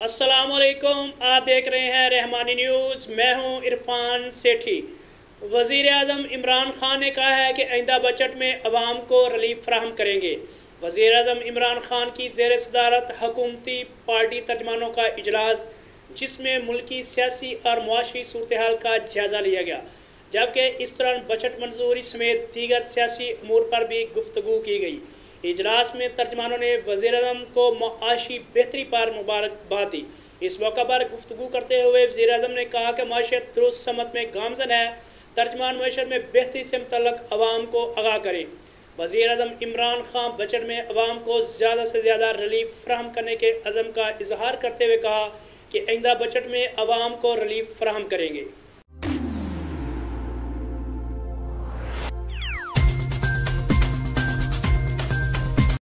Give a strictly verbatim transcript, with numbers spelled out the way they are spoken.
अस्सलामुअलैकुम, आप देख रहे हैं रहमानी न्यूज़। मैं हूं इरफान सेठी। वज़ीर आज़म इमरान खान ने कहा है कि आइंदा बजट में अवाम को रिलीफ फराहम करेंगे। वज़ीर आज़म इमरान खान की ज़ेर सदारत हुकूमती पार्टी तर्जमानों का इजलास, जिसमें मुल्की सियासी और मुआशी सूरत हाल का जायज़ा लिया गया, जबकि इस दौरान बजट मंजूरी समेत दीगर सियासी अमूर पर भी गुफ्तगू की गई। इजलास में तर्जमानों ने वज़ीर-ए-आज़म को मुआशी बेहतरी पर मुबारकबाद दी। इस मौका पर गुफ्तगू करते हुए वज़ीर-ए-आज़म ने कहा कि माशियत दुरुस्त समत में गामज़न है। तर्जमान माशियत में बेहतरी से मुतल्लक अवाम को आगाह करें। वज़ीर-ए-आज़म इमरान खान बजट में अवाम को ज़्यादा से ज़्यादा रिलीफ फराहम करने के अज़म का इजहार करते हुए कहा कि आइंदा बजट में अवाम को रिलीफ फराहम करेंगे।